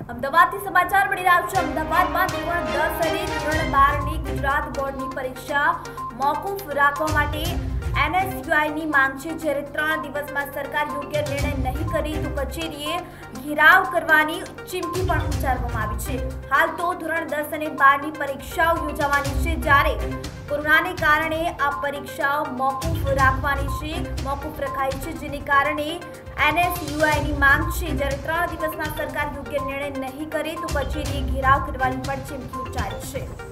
અમદાવાદથી સમાચાર મળી રહ્યા છે। અમદાવાદમાં ધોરણ 10 અને ધોરણ 12ની ગુજરાત બોર્ડની પરીક્ષા મોકૂફ રાખવા માટે એનએસયુઆઈની માંગ છે। જ્યારે 3 દિવસમાં સરકાર યોગ્ય નિર્ણય નહીં કરે તો કચેરીએ ઘેરાવ કરવાની ચીમકી પણ ઉચ્ચારવામાં આવી છે। હાલ તો ધોરણ 10 અને 12ની પરીક્ષાઓ યોજાવાની છે, જ્યારે કોરોનાને કારણે આ પરીક્ષાઓ મોકૂફ રખાઈ છે, જેને કારણે એનએસયુઆઈની માંગ છે। જ્યારે 3 દિવસમાં સરકાર યોગ્ય નિર્ણય નહીં કરે તો કચેરીએ ઘેરાવ કરવાની પણ ચીમકી ઉચ્ચારી છે।